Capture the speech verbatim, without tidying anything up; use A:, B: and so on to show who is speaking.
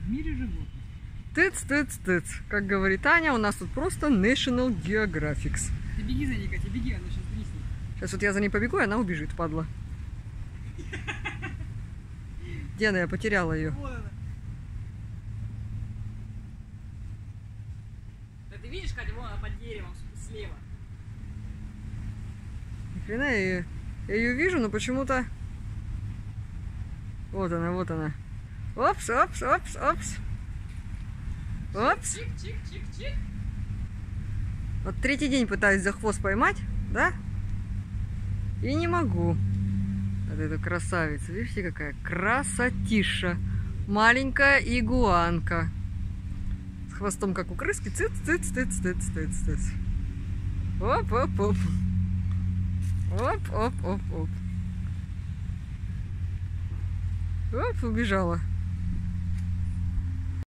A: в мире животных.
B: Тыц, тыц, тыц. Как говорит Аня, у нас тут просто National Geographic.
A: Ты беги за ней, Катя, беги, она сейчас дриснет.
B: Сейчас вот я за ней побегу, и она убежит, падла. Где она? Я потеряла ее.
A: Вот она. Да ты видишь, Катя, вон она под деревом слева.
B: Ни хрена я ее, я ее вижу, но почему-то... Вот она, вот она. Опс, опс, опс, опс. Опс.
A: Чик, чик, чик, чик.
B: Вот третий день пытаюсь за хвост поймать, да? И не могу. Вот эта красавица. Видите, какая красотиша. Маленькая игуанка. С хвостом, как у крыски. Цыц, цыц, цыц, цыц, цыц, цыц. Оп, оп, оп. Оп, оп, оп, оп. Оп, убежала.